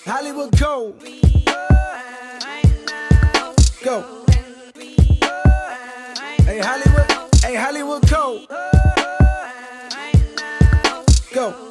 Hollywood Code. Go. Hey Hollywood Code. Go.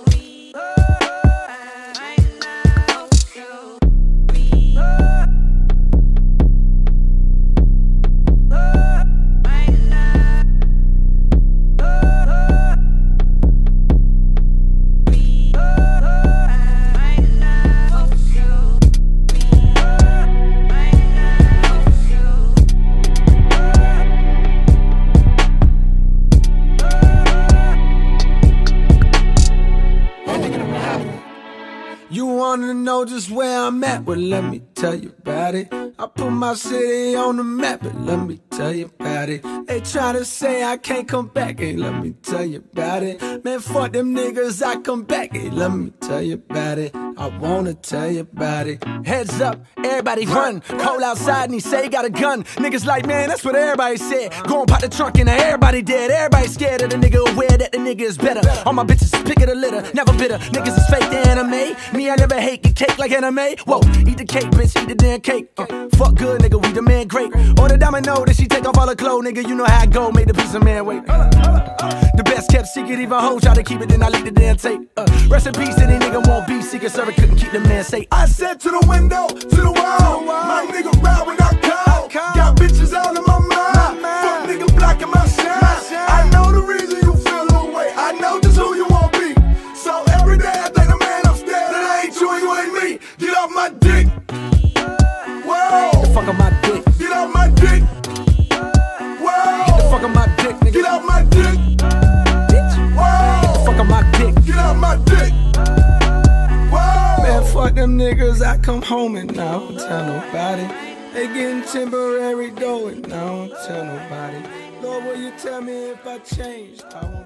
You wanna know just where I'm at? Well, let me tell you about it. I put my city on the map, but let me tell you about it. They try to say I can't come back, hey, let me tell you about it. Man, fuck them niggas, I come back, hey, let me tell you about it. I wanna tell you about it. Heads up, everybody run. Cole outside and he say he got a gun. Niggas like, man, that's what everybody said. Go and pop the trunk and everybody dead. Everybody scared of the nigga, aware that the nigga is better. All my bitches pick of the litter, never bitter. Niggas is fake the anime. Me, I never hate, get cake like anime. Whoa, eat the cake, bitch, eat the damn cake. Fuck good, nigga, we the man great. Order domino, then she take off all her clothes, nigga. You know how I go, made the piece of man wait. The best kept secret, even hoes try to keep it, then I leak the damn tape. Rest in peace, any nigga won't be secret server, couldn't keep the man safe. I said to the window, to the wall, my nigga ride when I call. Got bitches out of my mind, fuck nigga blocking my shine. I know the reason you feel the way, I know just who you want be. So every day I think the man upstairs, that I ain't you and you ain't me. Get off my dick. Whoa. Get the fuck on my dick. Get off my dick. Whoa. Get the fuck on my dick, nigga. Get off my dick. Whoa. Get the fuck on my dick. Get off my dick. Whoa. Man, fuck them niggas, I come home and I don't tell nobody. They getting temporary dough and I don't tell nobody. Lord, will you tell me if I changed? I won't